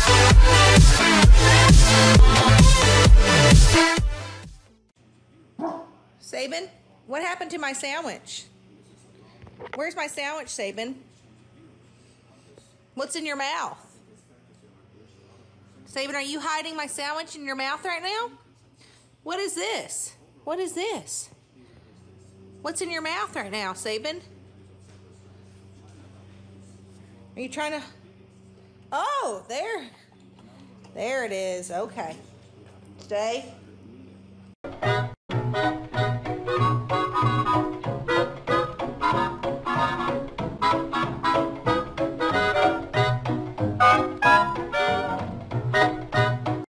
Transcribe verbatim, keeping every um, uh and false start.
Sabin, what happened to my sandwich? Where's my sandwich, Sabin? What's in your mouth? Sabin, are you hiding my sandwich in your mouth right now? What is this? What is this? What's in your mouth right now, Sabin? Are you trying to... Oh, there. There it is. Okay. Stay.